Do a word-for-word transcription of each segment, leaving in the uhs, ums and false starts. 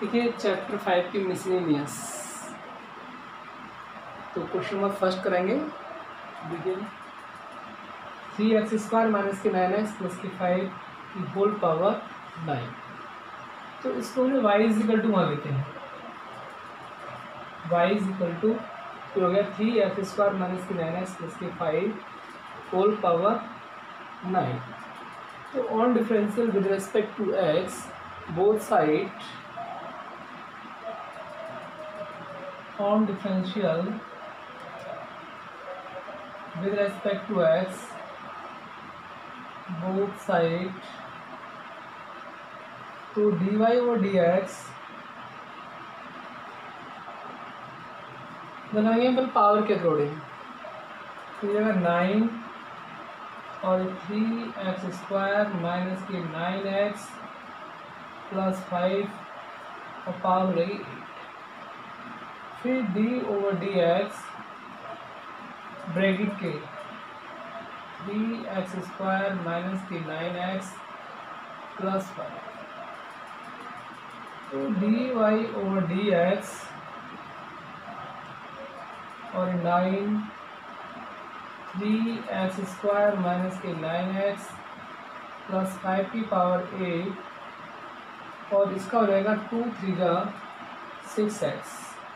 देखिए chapter five की miscellaneous. तो क्वेश्चन नंबर फर्स्ट करेंगे। देखिए थ्री एक्स स्क्वायर माइनस के नाइन एक्स प्लस के फाइव की होल पावर नाइन। तो इसको हमने वाई इज इक्वल टू मान लेते हैं। वाई इज इक्वल टू हो गया थ्री एक्स स्क्वायर माइनस के नाइन एक्स प्लस के फाइव होल पावर नाइन। तो on differential with respect to x both side on differential with respect to x both side तो dy over dx बनाएंगे हम power के according. तो ये nine और थ्री एक्स स्क्वायर माइनस के नाइन एक्स प्लस फाइव और पावर रहेगी एट। फिर d over d x bracket के थ्री एक्स स्क्वायर माइनस के नाइन एक्स प्लस फाइव। तो d y over d x और nine three x square minus के nine x plus five की power eight और इसका हो जाएगा टू थ्री का सिक्स एक्स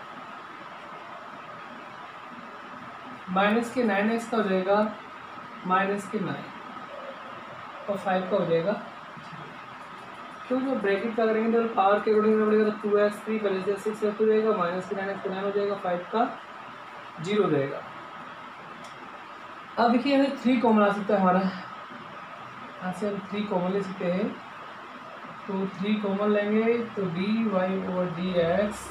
माइनस के नाइन एक्स का हो जाएगा माइनस के नाइन और फाइव का हो जाएगा। तो जो ब्रैकेट का करेंगे तो पावर के अकॉर्डिंग करना पड़ेगा। तो टू एक्स थ्री पहले से सिक्स एक्स हो जाएगा, माइनस के नाइन एक्स का नाइन हो जाएगा, फाइव का जीरो हो जाएगा। अब देखिए हमें थ्री कॉमन आ सकता है हमारा, यहाँ से हम थ्री कॉमन ले सकते हैं। तो थ्री कॉमन लेंगे तो d y over d x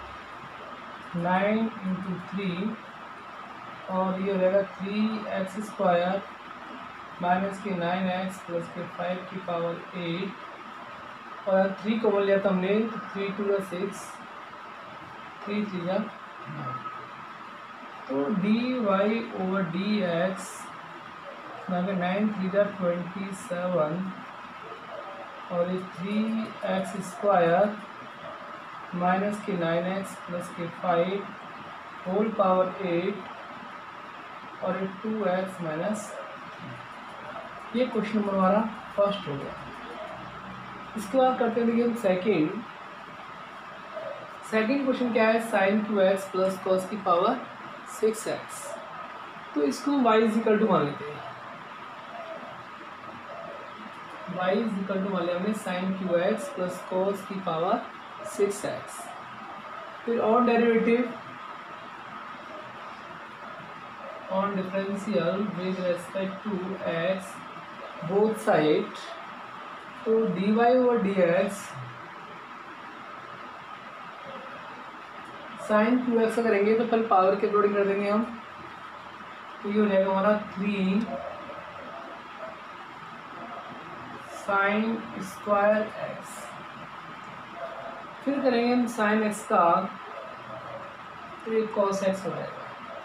nine into three और ये हो जाएगा थ्री एक्स स्क्वायर माइनस के नाइन एक्स प्लस के फाइव की पावर एट और थ्री कॉमन लिया था हमने तो थ्री टू का सिक्स थ्री थ्री का नाइन। तो d y over d x nine three का ट्वेंटी सेवन और ये थ्री एक्स स्क्वायर माइनस के नाइन एक्स प्लस के फाइव होल पावर एट और ये टू एक्स माइनस। ये क्वेश्चन नंबर हमारा फर्स्ट हो गया। इसके बाद करते हैं देखिए हम सेकेंड। सेकेंड क्वेश्चन क्या है, sine two x plus cos की पावर सिक्स एक्स। तो इसको वाई इज इक्वल टू मान लेते हैं। वाई इज इक्वल टू मान लिया हमने sine cube x plus cos की पावर सिक्स एक्स। फिर और derivative on differential with respect to x both side तो dy over dx sin two x करेंगे तो पहले पावर के अकॉर्डिंग कर देंगे हम। तो ये हो जाएगा हमारा थ्री साइन स्क्वायर एक्स। फिर करेंगे हम साइन एक्स का तो ये कॉस एक्स हो जाएगा।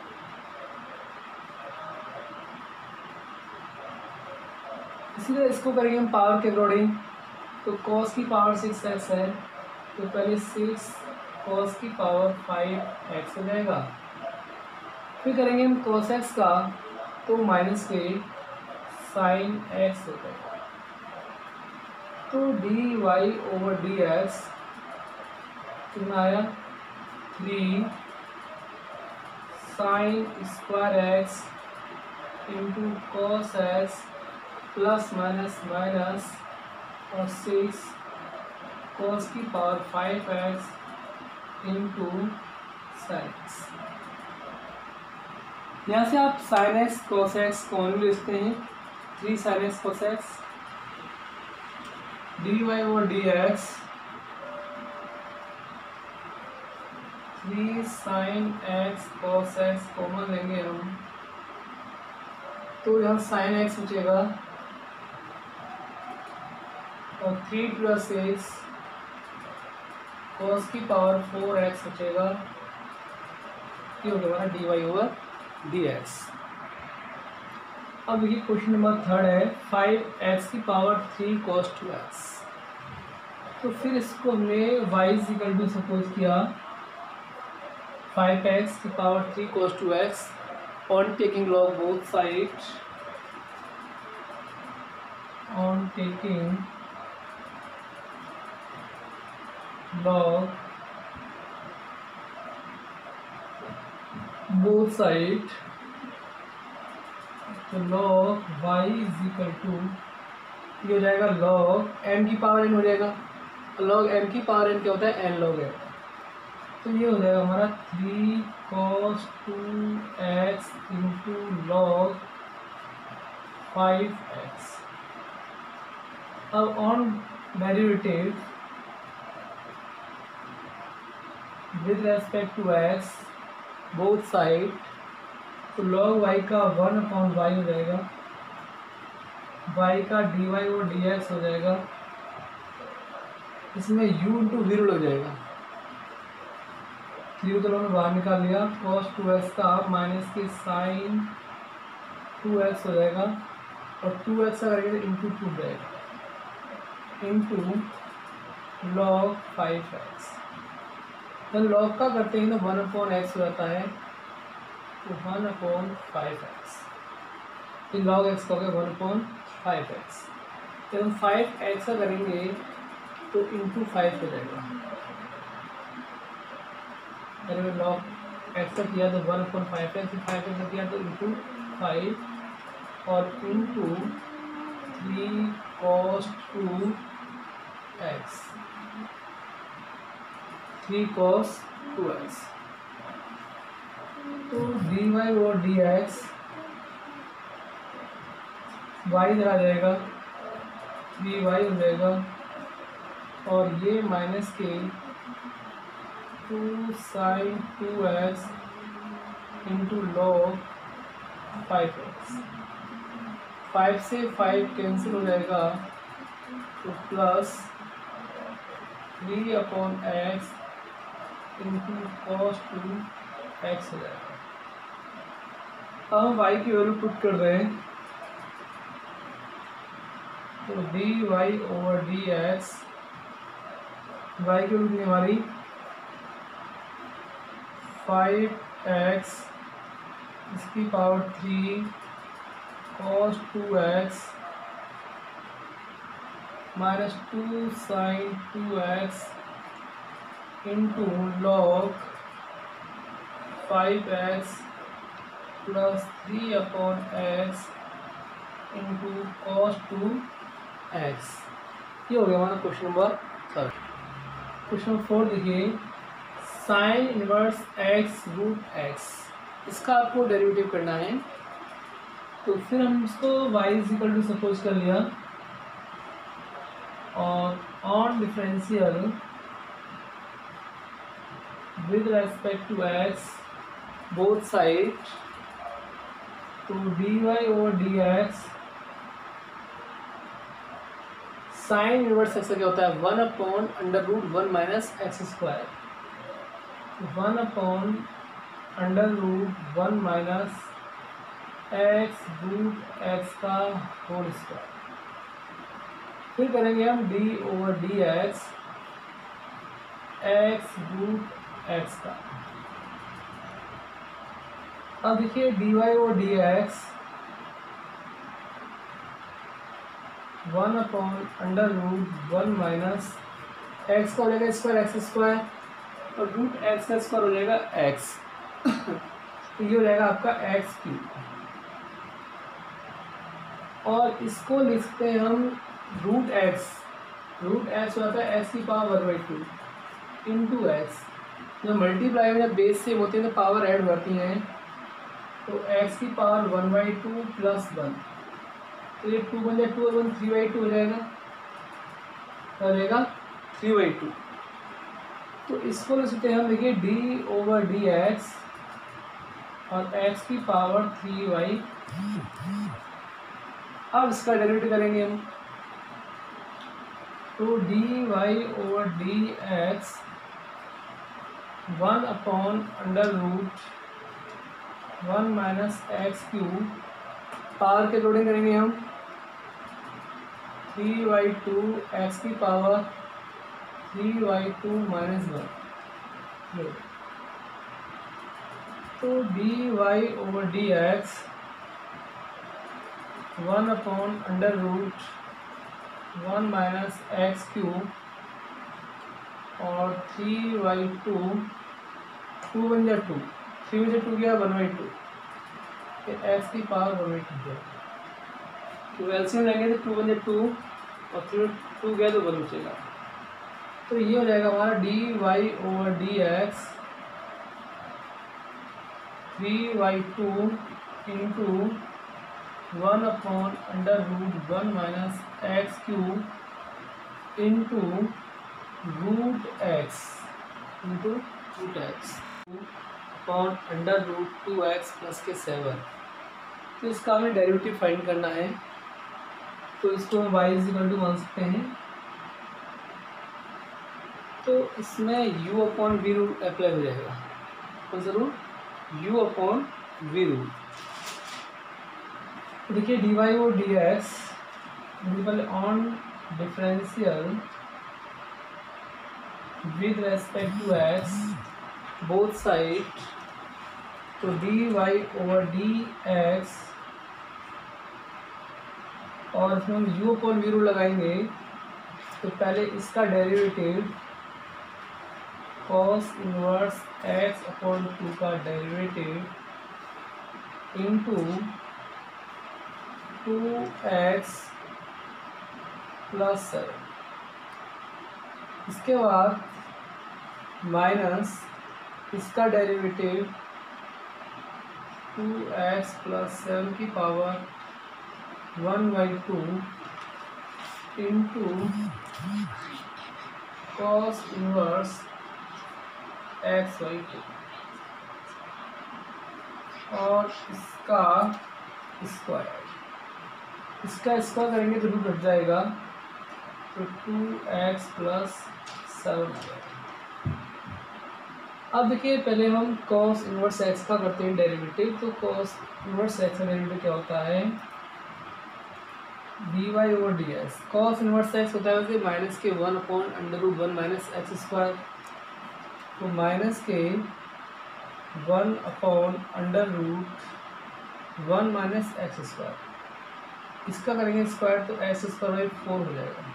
इसीलिए इसको करेंगे हम पावर के अकॉर्डिंग। तो कॉस की पावर सिक्स एक्स है तो पहले सिक्स कॉस की पावर फाइव एक्स हो जाएगा। फिर करेंगे हम कॉस एक्स का तो माइनस के साइन एक्स हो जाएगा। तो d y over d x कितना आया three sine square x into cos x plus minus minus और सिक्स कॉस की power five x into sine x. यहाँ से आप sine x cos x common ले सकते हैं। Three sine x cos x d y over d x three sine x cos x common लेंगे हम तो यहाँ साइन एक्स बचेगा और थ्री प्लस सिक्स कॉस की पावर फोर एक्स बचेगा। ये हो गया हमारा d y over d x. अब ये क्वेश्चन नंबर थर्ड है, फाइव एक्स की power three cos two x. तो फिर इसको हमने y is equal to suppose किया फाइव एक्स की power three cos two x on taking log both side on taking log both side, तो log y is equal to ये हो जाएगा log m की पावर n हो जाएगा। log m की पावर n क्या होता है, n log m। तो ये हो जाएगा हमारा three cos two x into log five x. अब on derivative with respect to x both side, तो log y का वन अपॉन वाई हो जाएगा, y का डी वाई और डी एक्स हो जाएगा, इसमें u इंटू जीरो हो जाएगा, जीरो तो हमने बाहर निकाल लिया, कॉस टू एक्स का माइनस के साइन टू एक्स हो जाएगा और टू एक्स का करेंगे तो इंटू टू जाएगा इंटू लॉग फाइव एक्स। तो लॉग का करते हैं तो वन अपॉन एक्स हो जाता है, तो वन अपॉन फाइव एक्स, तो लॉग एक्स का हो गया वन अपॉन फाइव एक्स। जब हम फाइव एक्स का करेंगे तो इंटू फाइव हो जाएगा, अगर मैं लॉग एक्स का किया तो one upon five x, five x का किया तो इंटू फाइव और into three cos two x, three cos two x. तो डी वाई और डी एक्स वाई इधर आ जाएगा, थ्री वाई हो जाएगा और ये माइनस के two sine two x into log five x. Five से फाइव कैंसिल हो जाएगा तो plus three upon x into cos two x हो जाएगा। अब हम y की वैल्यू पुट कर रहे हैं, तो d y over d x, y की वैल्यू हमारी फाइव एक्स इसकी power three cos two x minus two sine two x into log five x plus three upon x into cos two x. ये हो गया हमारा question number third. Question number four देखिए, sine inverse x root x, इसका आपको derivative करना है। तो फिर हम इसको y is equal to suppose कर लिया और on differential with respect to x both side, तो d y over d x sine inverse x क्या होता है, one upon under root one minus x square, one upon under root one minus x root x का whole square. फिर करेंगे हम d over d x x root x का। अब देखिए d y over d x one upon under root one minus x का हो जाएगा स्क्वायर एक्स स्क्वायर और रूट एक्स का स्क्वायर हो जाएगा एक्स। तो ये हो जाएगा आपका एक्स क्यूब और इसको लिखते हैं हम रूट एक्स, रूट एक्स होता है एक्स की power one by two into x. जब मल्टीप्लाई में जब बेस सेम होती है तो पावर ऐड करती हैं, तो एक्स की power one by two plus one, तो ये टू बन जाए टू और वन थ्री बाई टू हो जाएगा, क्या हो जाएगा थ्री बाई टू। तो इसको लिख सकते हैं हम, देखिए डी ओवर डी एक्स और एक्स की पावर थ्री वाई। अब इसका डेरिवेटिव करेंगे हम, तो d y over d x one upon under root one minus x cube, power के अकॉर्डिंग करेंगे हम, थ्री वाई टू एक्स की power three by two minus one. तो d y over d x one upon under root one minus x cube और three by two, two बन जाए to, three बजे two गया one by two, फिर x की power one by two गया, तो एलसीएम लेंगे तो टू बन जाए टू और थ्री टू गया तो वन बचेगा। तो ये हो जाएगा हमारा d y over d x three by two into one upon under root one minus x cube into root x into root x upon under root two x plus के seven. तो इसका हमें डेरिवेटिव फाइंड करना है, तो इसको हम Y is equal to मान सकते हैं। तो इसमें u upon v root apply हो जाएगा, कौन सा root, u upon v root. देखिए डी वाई और d x multiple on differential with respect to x both side, तो d y over d x और इसमें हम u अपॉन वी रूट लगाएंगे। तो पहले इसका derivative cos inverse x upon two का derivative into two x plus seven, इसके बाद माइनस इसका derivative two x plus seven की power one by two into cos inverse x by two और इसका स्क्वायर, इसका स्क्वायर करेंगे तो रूट हट जाएगा, तो टू एक्स प्लस सेवन आ जाएगा। अब देखिए पहले हम कॉस इनवर्स एक्स का करते हैं डेरिवेटिव। तो कॉस इनवर्स एक्स का डेरिवेटिव क्या होता है, d y over d x. Cos inverse x होता है वैसे माइनस के one upon under root one minus x square, तो माइनस के one upon under root one minus x square, इसका करेंगे स्क्वायर तो एक्स स्क्वायर बाई फोर हो जाएगा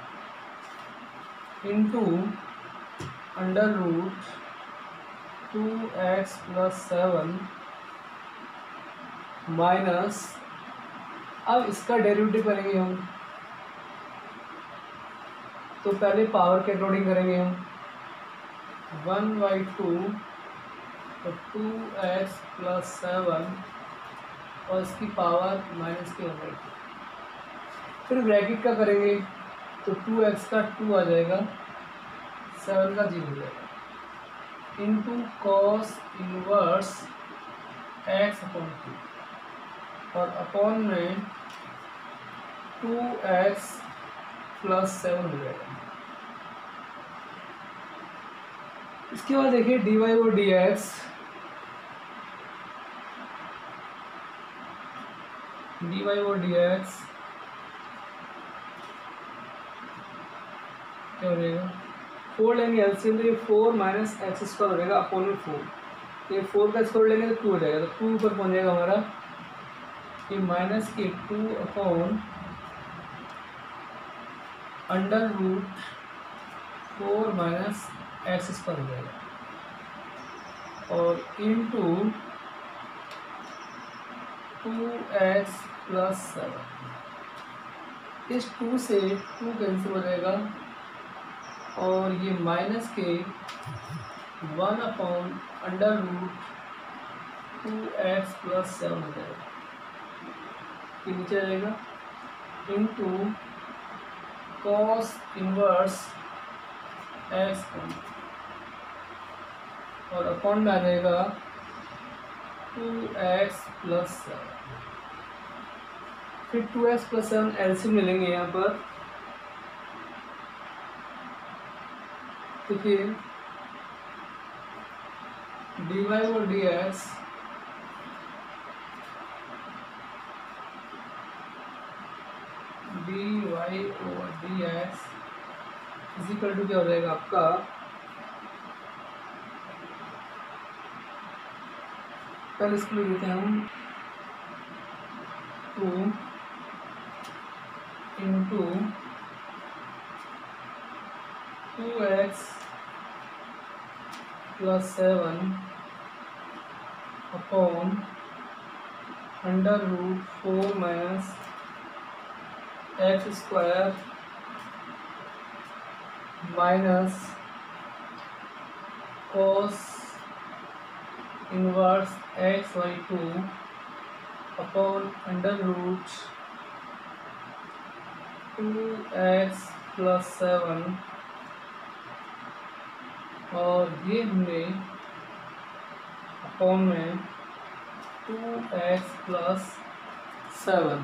into under root two x plus seven minus, अब इसका डेरिवेटिव करेंगे हम, तो पहले पावर के अकॉर्डिंग करेंगे हम, वन बाई टू तो टू एक्स प्लस सेवन और इसकी पावर माइनस के वन बाई टू, फिर ब्रैकेट का करेंगे तो टू एक्स का टू आ जाएगा, सेवन का जीरो हो जाएगा into cos inverse x upon two और अपॉन में टू एक्स प्लस सेवन हो जाएगा। इसके बाद देखिए डी वाई और डी एक्स, डी वाई और डी एक्स क्या हो जाएगा, फोर लेंगे एलसीएम तो ये फोर माइनस एक्स स्क्वायर हो जाएगा अपॉन में फोर, ये फोर का स्क्वायर लेंगे तो टू हो जाएगा, तो टू ऊपर पहुंच जाएगा हमारा, ये माइनस के two upon under root four minus x square हो जाएगा और into two x plus seven, इस टू से टू कैंसिल हो जाएगा और ये माइनस के one upon under root two x plus seven हो जाएगा, ये नीचे आ जाएगा इंटू कॉस इनवर्स एक्स और अपॉन में आ जाएगा टू एक्स प्लस सेवन, फिर two x plus seven LCM ले लेंगे यहाँ पर, तो फिर डी वाई और d x d y over d x is equal to क्या हो जाएगा आपका पहले इसको लिख देते हैं हम two into two x plus seven upon under root four minus x square minus cos inverse x by two upon under root two x plus seven, और ये हमने अपॉन में two x plus seven.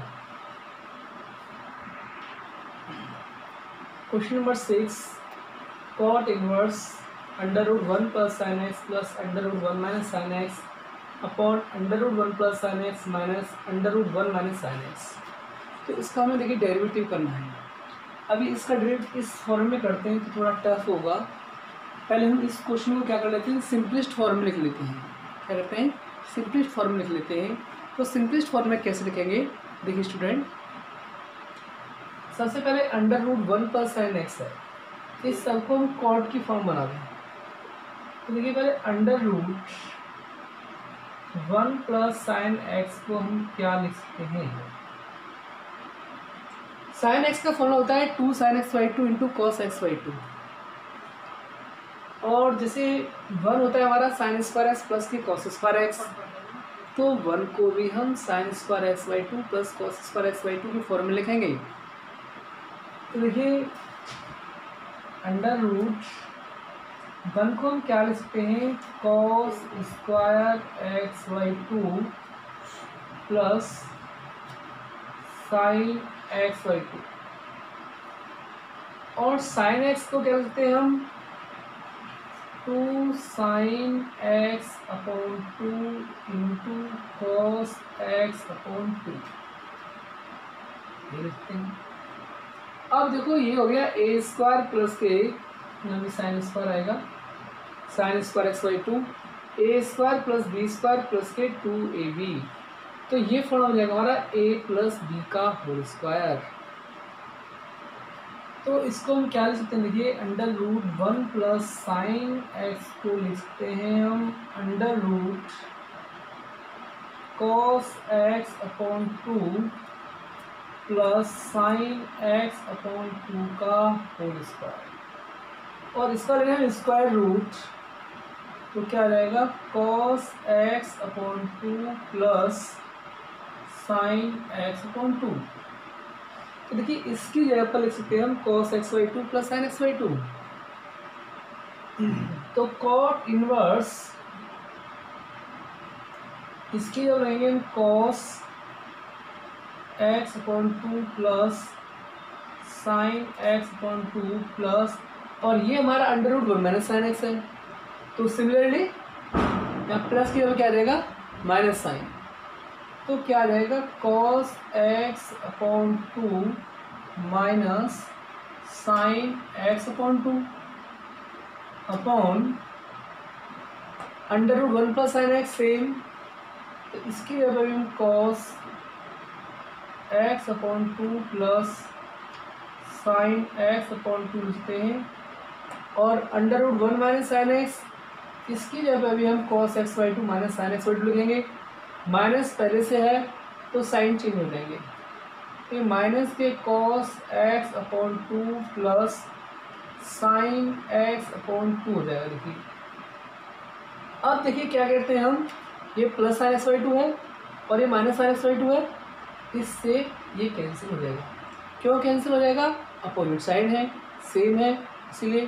Question number six, cot inverse under root one plus sine x plus under root one minus sine x upon under root one plus sine x minus under root one minus sine x. तो इसका हमें देखिए derivative करना है। अभी इसका derivative इस form में करते हैं तो थोड़ा टफ होगा। पहले हम इस क्वेश्चन को क्या कर लेते हैं, सिंपलेस्ट फॉर्म में लिख लेते हैं। क्या करते हैं, सिंपलेस्ट फॉर्म में लिख लेते हैं। तो सिंपलेस्ट फॉर्म में कैसे लिखेंगे, देखिए स्टूडेंट, सबसे पहले under root one plus sine x है, इस सबको हम कॉट की फॉर्म बना दें। तो देखिए पहले under root one plus sine x को हम क्या लिख सकते हैं, साइन एक्स का फॉर्मूला होता है two sine x by two into cos x by two, और जैसे वन होता है हमारा साइन स्क्वायर एक्स प्लस की कॉस स्क्वायर एक्स, तो वन को भी हम sine square x by two plus cos square x by two की फॉर्म में लिखेंगे। तो देखिए अंडर रूट वन को हम क्या लिख सकते हैं, cos square x by two plus sine x by two, और साइन एक्स को क्या लिखते हैं हम, two sine x upon two into cos x upon two, ये लिखते हैं। अब देखो ये हो गया ए स्क्वायर प्लस के, यानी साइन स्क्वायर आएगा, sine square x by two, a square plus b square plus के टू ए बी, तो ये फॉर्म हो जाएगा हमारा ए प्लस बी का होल स्क्वायर। तो इसको हम क्या लिख सकते हैं, देखिए under root one plus sine x को लिख सकते हैं हम under root cos x upon two plus sine x upon two का होल स्क्वायर, और इसका लेना है स्क्वायर रूट, तो क्या रहेगा cos x upon two plus sine x upon two. तो देखिए इसकी जगह पर लिख सकते हैं हम cos x by two plus sine x by two. तो कॉट इनवर्स इसकी जगह रहेंगे हम cos x upon two plus sine x upon two plus, और ये हमारा under root one minus sine x है, तो सिमिलरली यहाँ प्लस की जगह क्या रहेगा माइनस साइन, तो क्या रहेगा cos x upon two minus sine x upon two upon under root one plus sine x same, तो इसकी जगह पर हम cos x upon two plus sine x upon two लिखते हैं, और under root one minus sine x, इसकी जगह पर भी हम cos x by two minus sine x by two लिखेंगे। माइनस पहले से है तो साइन चेंज हो जाएंगे, तो माइनस के cos x upon two plus sine x upon two हो जाएगा। देखिए अब देखिए क्या कहते हैं हम, ये plus sine x by two है और ये minus sine x by two है, इससे ये कैंसिल हो जाएगा। क्यों कैंसिल हो जाएगा, अपोजिट साइन है, सेम है, इसीलिए।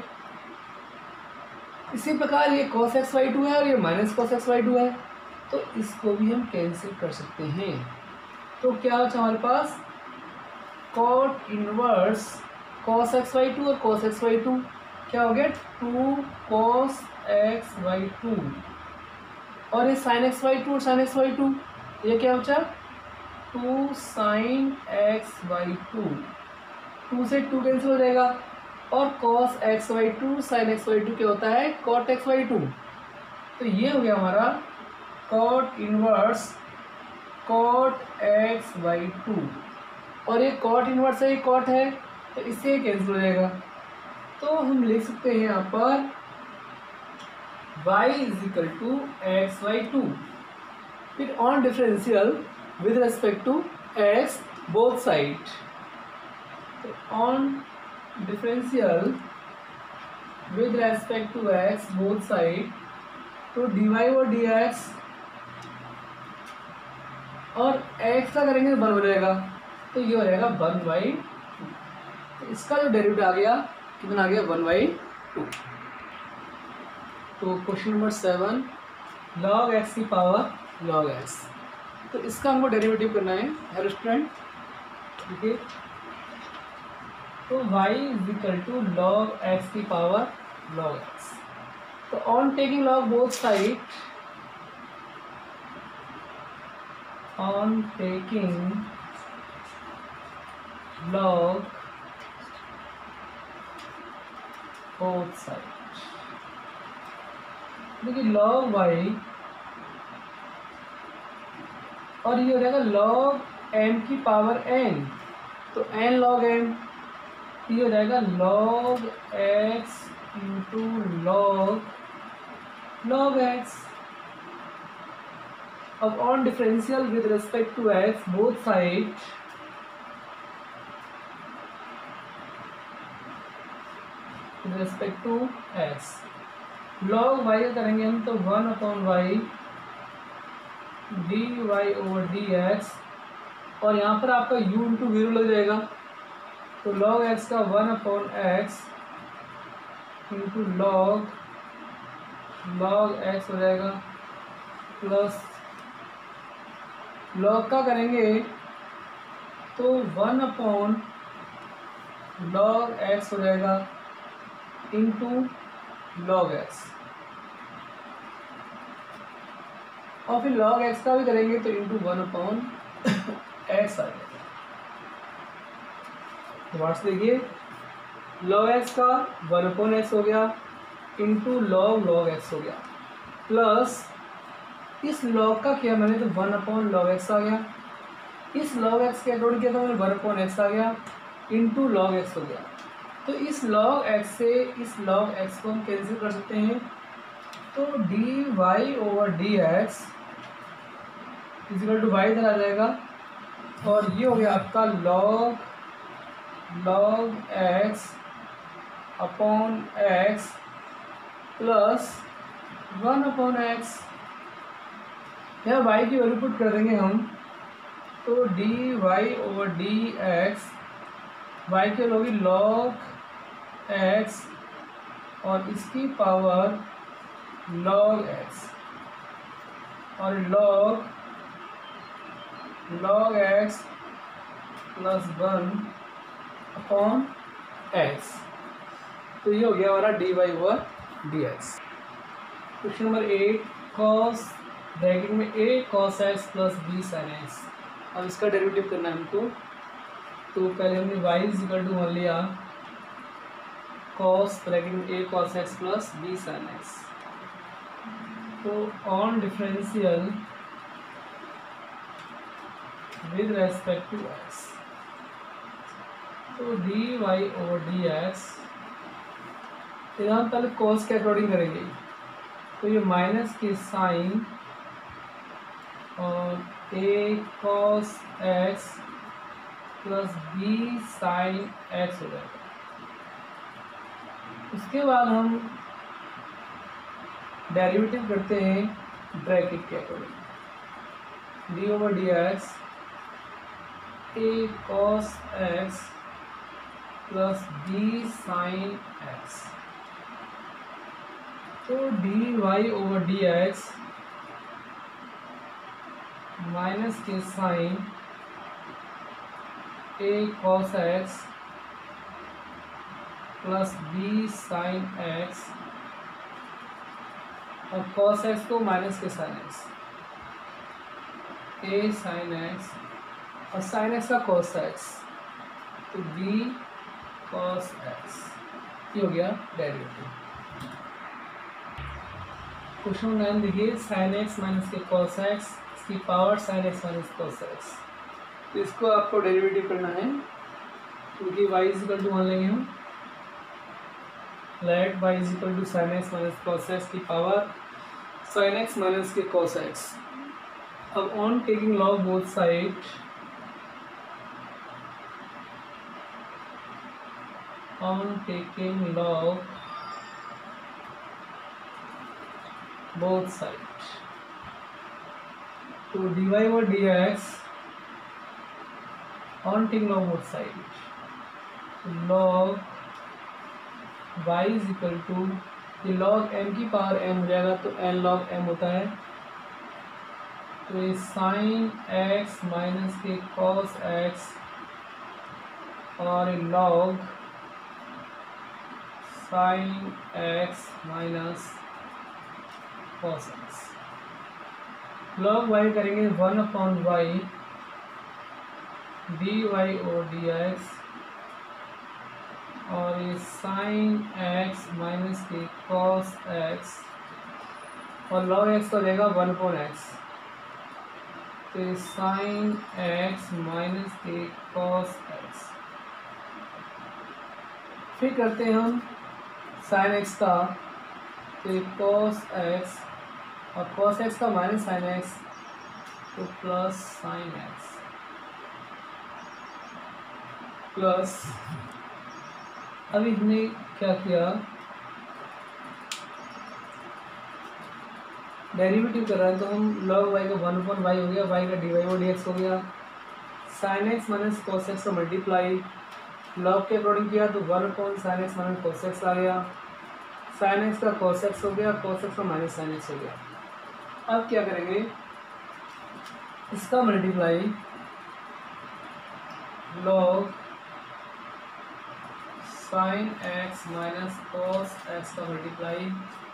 इसी प्रकार ये कॉस एक्स बाई टू है और ये minus cos x by two है, तो इसको भी हम कैंसिल कर सकते हैं। तो क्या बचा हमारे पास, cot inverse cos x by two और कॉस एक्स बाई टू क्या हो गया, two cos x by two, और ये साइन एक्स बाई टू और साइन एक्स बाई टू, ये क्या बचा two sine x by two, two से टू कैंसिल हो जाएगा, और cos x by two sine x by two क्या होता है, कॉट एक्स वाई टू। तो ये हो गया हमारा cot inverse cot x by two, और ये कॉट इनवर्स है, ये कॉट है, तो इससे कैंसिल हो जाएगा। तो हम लिख सकते हैं यहाँ पर y is equal to x by two, फिर on differential with respect to x both side. तो on differential with respect to x both side, तो dy और dx, और x का करेंगे तो वन हो जाएगा, तो ये हो जाएगा वन बाई टू। तो इसका जो डेरिवेटिव आ गया कितना आ गया, वन बाई टू। तो question number seven, log x की पावर लॉग एक्स, तो इसका हमको डेरिवेटिव करना है। हेलो स्टूडेंट, ठीक है। तो y is equal to log x की पावर लॉग एक्स। तो on taking log both side, on taking log both sides, देखिए log y और ये हो जाएगा log m की पावर n, तो n log m, ये हो जाएगा log x into log log x। अब on differential with respect to x both side, with respect to x, log y का करेंगे हम तो one upon y d y over d x, और यहाँ पर आपका u इंटू वीरो लग जाएगा, तो log x का one upon x into log log x हो जाएगा, प्लस log का करेंगे तो वन अपॉन log x हो जाएगा इंटू log x, और फिर log x का भी करेंगे तो इंटू वन अपॉन एक्स आ जाएगा। तो वाट्स देखिए log x का वन अपॉन एक्स हो गया इंटू log log x हो गया, प्लस इस log का किया मैंने तो वन अपॉन log x आ गया, इस log x के अकॉर्डिंग किया तो मैंने वन अपॉन एक्स आ गया इंटू log x हो गया। तो इस log x से इस log x को हम कैंसिल कर सकते हैं, तो d y over d x is equal to y इधर आ जाएगा, और ये हो गया आपका log log x upon x plus one upon x. यहाँ y की वैल्यू पुट कर देंगे हम, तो d y over d x, y की वैल्यू होगी log x और इसकी पावर log x, और log log x plus one upon x. तो ये हो गया हमारा d y over d x. Question number eight, cos bracket में a cos x plus b sine x. अब इसका डेरिवेटिव करना है हमको, तो पहले हमने y is equal to one लिया कॉस ब्रैकेट में a cos x plus b sine x. तो on differential with respect to x, तो d y over d x, यहाँ पहले कॉस के अकॉर्डिंग करेंगे, तो ये माइनस के साइन और a cos x plus b sine x हो जाएगा। उसके बाद हम डेरिवेटिव करते हैं ब्रैकेट के according, d over d x a cos x plus b sine x, तो d y over d x minus के sine a cos x plus b sine x, और कॉस एक्स को माइनस के sine x, a sine x और sine x का cos x, तो b cos x. ये हो गया डेरिवेटिव। क्वेश्चन नाइन देखिए, साइन एक्स माइनस के कॉस एक्स इसकी power sine x minus cos x, तो इसको आपको डेरिवेटिव करना है, क्योंकि y इज इक्वल टू मान लेंगे हम, let y is equal to sine x minus cos x की पावर साइन एक्स माइनस के कॉस एक्स। अब on taking log both side, on taking log both sides, to dy over dx on taking log both sides, log y is equal to, ये log m की power m हो जाएगा तो n log m होता है, तो ये sine x minus के cos x और log sine x minus cos x, log y करेंगे one upon y d y और डी एक्स, और ये साइन x माइनस के कॉस x और लॉग x का देगा वन अपॉन एक्स, तो ये साइन x माइनस के कॉस x। फिर करते हैं हम साइन एक्स का, तो कॉस एक्स और कॉस एक्स का माइनस साइन एक्स, तो प्लस साइन एक्स प्लस, अभी हमने क्या किया, डेरिवेटिव कर रहे हैं तो हम लॉग वाई का वन अपॉन वाई हो गया, वाई का डी वाई और डी एक्स हो गया, sine x minus cos x का मल्टीप्लाई लॉग के अकॉर्डिंग किया तो one upon sine x minus cos x आ गया, साइन एक्स का कॉस एक्स हो गया, कॉस एक्स का माइनस साइन एक्स हो गया। अब क्या करेंगे, इसका multiply log sine x minus cos x का मल्टीप्लाई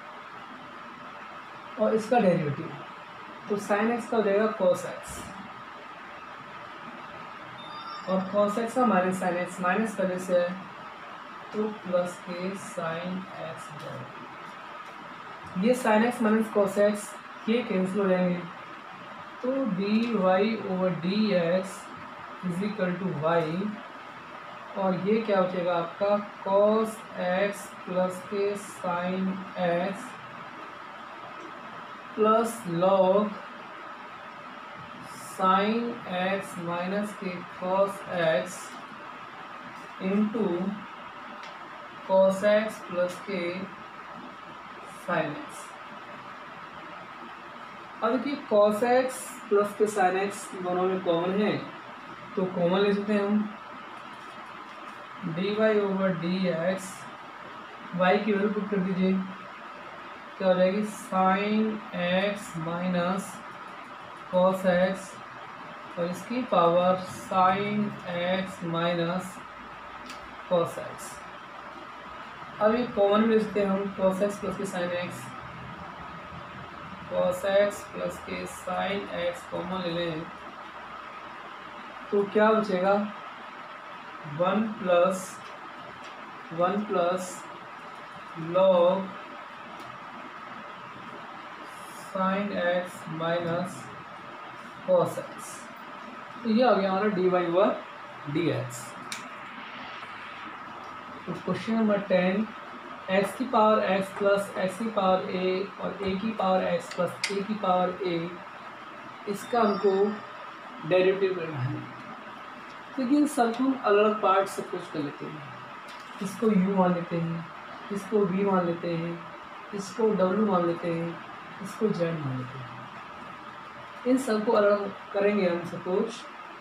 और इसका डेरिवेटिव, तो साइन एक्स का हो जाएगा कॉस एक्स और कॉस एक्स का माइनस साइन एक्स, माइनस करने से तो प्लस के साइन एक्स हो जाएगा। ये sine x minus cos x ये कैंसिल हो जाएंगे, तो d y over d x is equal to y, और ये क्या हो जाएगा आपका कॉस एक्स प्लस के sine x plus log sine x minus के cos x into cos x plus के साइन एक्स। अब देखिए कॉस एक्स प्लस के साइन एक्स दोनों में कॉमन है, तो कॉमन ले सकते हैं हम, d y over d x, y की वैल्यू पुट कर दीजिए, क्या हो जाएगी sine x minus cos x और इसकी power sine x minus cos x. अब ये कॉमन ले सकते हैं हम, कॉस एक्स प्लस के sine x, cos x plus के साइन एक्स कॉमन ले लें तो क्या बचेगा one plus one plus log sine x minus cos x, तो ये आ गया हमारा d y over d x. तो क्वेश्चन नंबर टेन, एक्स की पावर एक्स प्लस एक्स की पावर ए और ए की पावर एक्स प्लस ए की पावर ए, इसका हमको डेरिवेटिव करना है। लेकिन सबको हम अलग अलग पार्ट से कुछ कर लेते हैं, इसको यू मान लेते हैं, इसको वी मान लेते हैं, इसको डब्ल्यू मान लेते हैं, इसको जेड मान लेते हैं, इन सबको अलग करेंगे हम सपोज।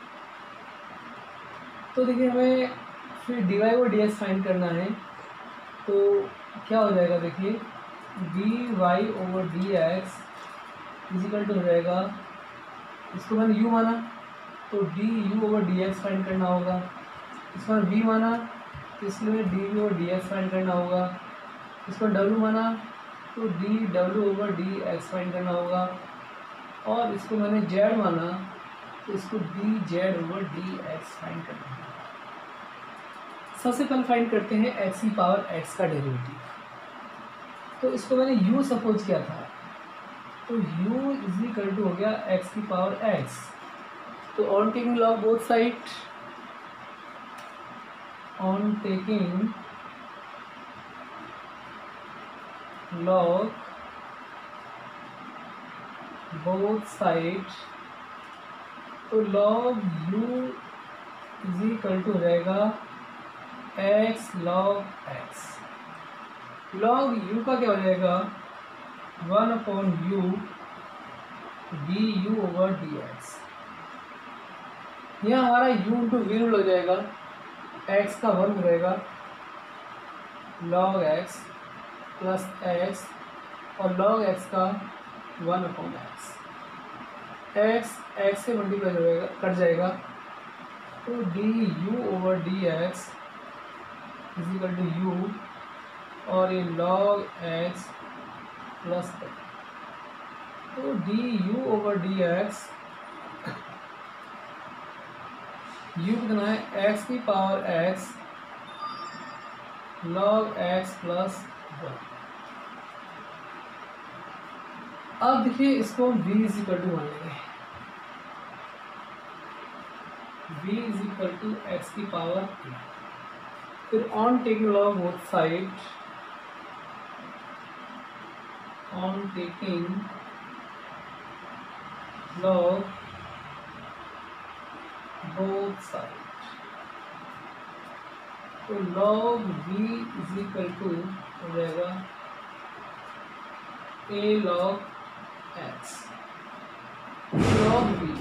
तो देखिए हमें फिर डी वाई और डी एक्स फाइंड करना है, तो क्या हो जाएगा देखिए d y over d x is equal to हो जाएगा, इसको मैंने यू माना तो d u over d x find करना होगा, इसको मैंने वी माना तो इसलिए d v over d x find करना होगा, इसको डब्ल्यू माना तो डी डब्ल्यू ओवर डी एक्स फाइंड करना होगा, और इसको मैंने जेड माना तो इसको d z over d x find करना है। सबसे पहले फाइंड करते हैं एक्स की पावर एक्स का डेरिवेटिव। तो इसको मैंने u सपोज किया था, तो u इज इक्वल टू हो गया एक्स की पावर x। तो on taking log both side, on taking log both side, तो log u is equal to रहेगा x log x। Log u का क्या हो जाएगा, one upon u d u over d x. यहाँ हमारा u इंटू वी रूल हो जाएगा, x का वर्ग रहेगा लॉग x प्लस एक्स और लॉग x का one upon x. x x से मल्टीप्लाई हो जाएगा, कट जाएगा, तो d u over d x is equal to u और ये लॉग x प्लस एक्स। तो d u over d x, u कितना है x की power x log x plus one. अब देखिए इसको हम v इज इक्वल टू मान लेंगे, v is equal to x की पावर a। फिर on taking log both side, on taking log both side, तो log v is equal to हो जाएगा a log x। Log v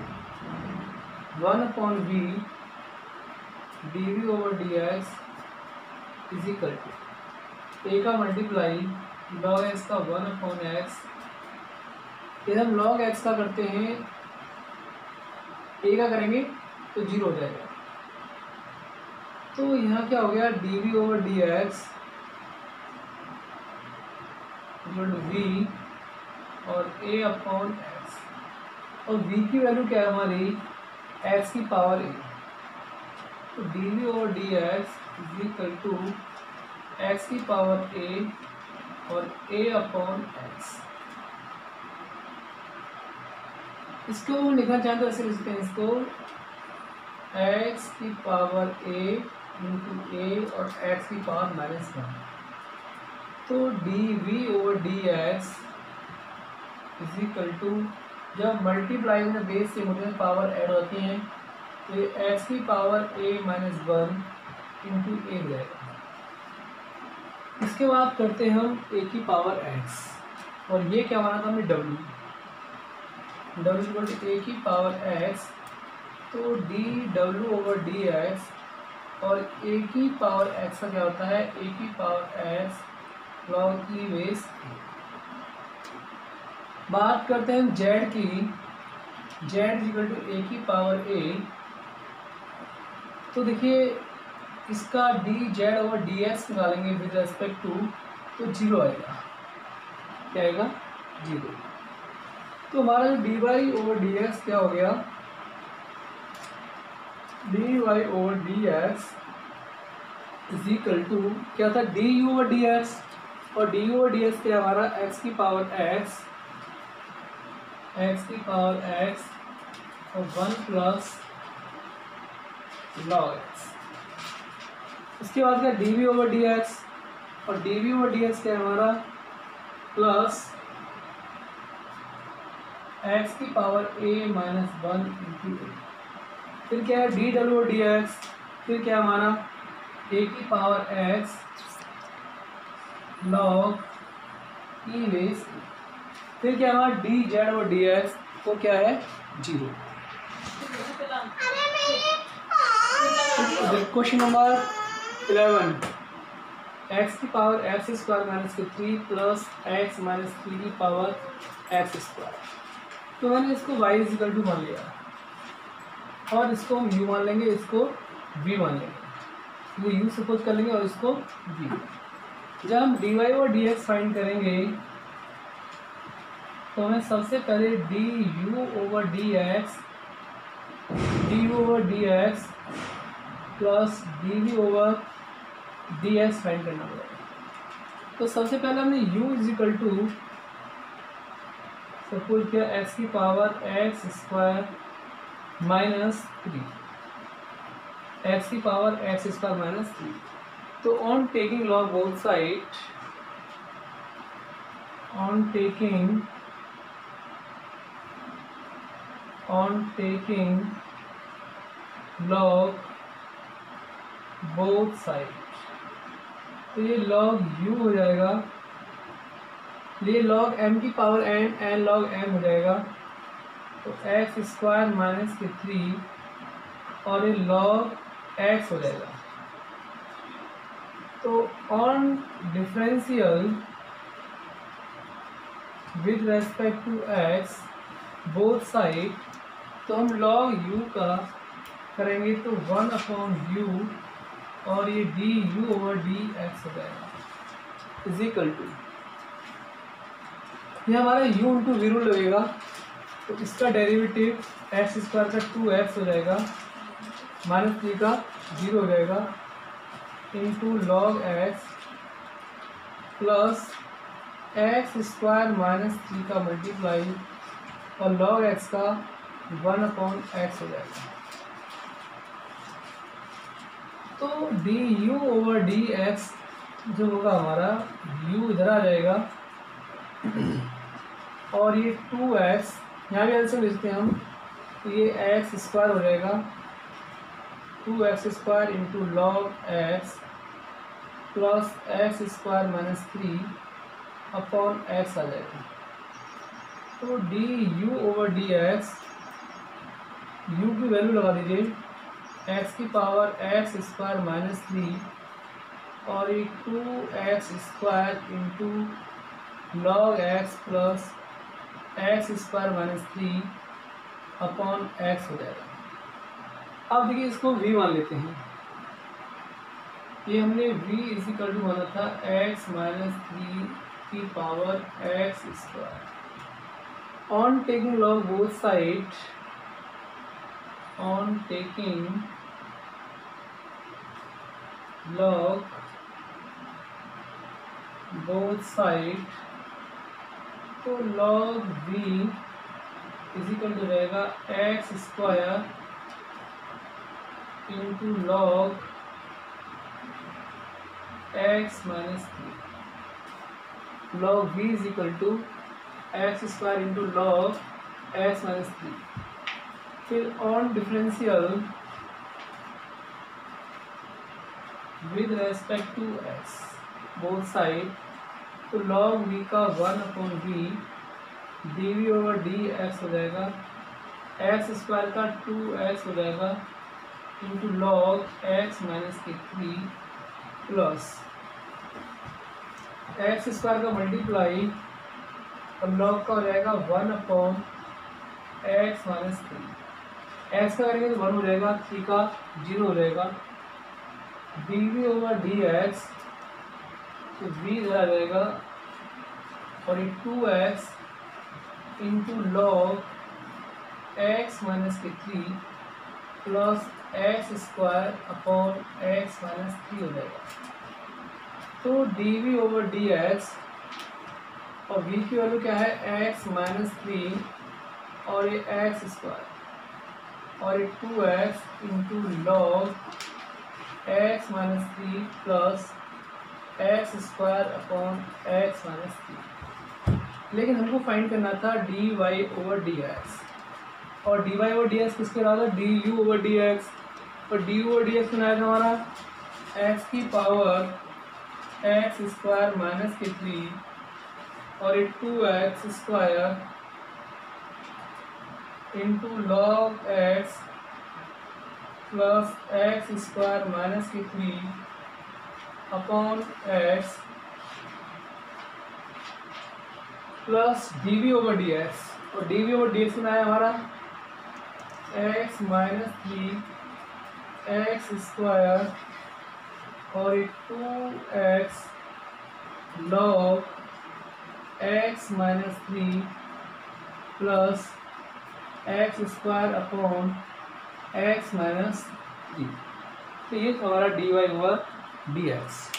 one upon v d v over d x is equal to a का multiply log x का one upon x. यदि हम log x का करते हैं, a का करेंगे तो जीरो हो जाएगा। तो यहाँ क्या हो गया, d v over d x v और a अपॉन एक्स, और v की वैल्यू क्या है हमारी, x की पावर a। तो d v over d x is equal to x की पावर a और a अपॉन एक्स। इसको लिखना चाहें तो ऐसे लिखते हैं, इसको x की पावर a इंटू ए और x की पावर माइनस वन। तो d v over d x is equal to, जब मल्टीप्लाई में बेस से मुझे पावर ऐड होती हैं तो ये x की power a minus one into a हो जाएगा। इसके बाद करते हैं हम a की पावर x, और ये क्या माना था हमने w, w equal to a की पावर x। तो डी डब्ल्यू ओवर डी एक्स, और a की पावर x का क्या होता है, a की power x log e base a। बात करते हैं z की, z इक्वल टू a की पावर a। तो देखिए इसका d z over d x निकालेंगे विद रेस्पेक्ट टू, तो जीरो आएगा। क्या आएगा, जीरो। तो हमारा जो d y over d x क्या हो गया, d y over d x is equal to क्या था, d u over d x, और d u over d x क्या हमारा एक्स की पावर एक्स, एक्स की पावर एक्स और वन प्लस लॉग एक्स। इसके बाद क्या, d v over d x, और d v over d x क्या है हमारा प्लस एक्स की power a minus one into a. फिर क्या है, डी डब्ल्यू डी एक्स, फिर क्या हमारा ए की power x log e base. फिर क्या हमारा डी जेड और डी एक्स को क्या है, zero. Question number eleven, x की पावर एक्स स्क्वायर माइनस के three plus x minus three की पावर एक्स स्क्वायर। तो मैंने इसको y इज इक्वल टू मान लिया, और इसको हम u मान लेंगे, इसको v मान लेंगे। ये u सपोज कर लेंगे और इसको v। जब हम dy और dx फाइंड करेंगे तो हमें सबसे पहले du over dx, du over dx plus d v over d x find करना पड़ेगा। तो सबसे पहले हमने u is equal to suppose किया एक्स की power x square minus three, x की power x square minus three. तो on taking log both side, on taking on taking log both side, तो ये लॉग u हो जाएगा, ये log m की power n, n log m हो जाएगा। तो एक्स स्क्वायर माइनस के थ्री और ये लॉग x हो जाएगा। तो on differential with respect to x both side, तो हम लॉग u का करेंगे तो वन अपॉन यू और ये d u over d x हो जाएगा इज इक्वल टू, ये हमारा u इंटू वी रूल लगेगा। तो इसका डेरिवेटिव एक्स स्क्वायर का टू एक्स हो जाएगा माइनस थ्री का जीरो हो जाएगा into log x plus x square minus three का मल्टीप्लाई और लॉग एक्स का वन अपॉन एक्स हो जाएगा। तो d u over d x जो होगा हमारा, u इधर आ जाएगा और ये टू एक्स यहाँ भी आंसर लिखते हैं हम, तो ये एक्स स्क्वायर हो जाएगा, two x square into log x plus x square minus three upon x आ जाएगा। तो d u over d x, u की वैल्यू लगा दीजिए एक्स की power x square minus three और ये two x square into log x plus x square minus three upon x हो जाएगा। अब देखिए इसको v मान लेते हैं, ये हमने v इज इक्वल टू माना था x माइनस थ्री की power x square. On taking log both side, on taking log both side, तो log v is equal to रहेगा x square into log x minus three, log v is equal to x square into log x minus three. फिर on differential with respect to x both side, तो log v का one upon v d v over d x हो जाएगा, x square का two x हो जाएगा into log x minus के three plus x square का मल्टीप्लाई और लॉग का हो जाएगा one upon x minus three, x का करेंगे तो वन हो जाएगा, थ्री का जीरो हो जाएगा, d v over d x, तो v इधर आ जाएगा और ये two x into log x minus के three plus x square upon x minus three हो जाएगा। तो d v over d x और v की वैल्यू क्या है x माइनस थ्री और ये एक्स स्क्वायर और ये two x into log x minus three plus x square upon x minus three. लेकिन हमको फाइंड करना था d y over d x, और d y over d x किसके रहा था, d u over d x, और d u over d x बनाया था हमारा एक्स की पावर एक्स स्क्वायर माइनस के थ्री और ये two x square into log x plus x square minus की three upon x plus d v over d x, और d v over d x में आया हमारा x minus three x square और ये two x log x minus three plus x square upon x minus three. तो ये हमारा d y over d x.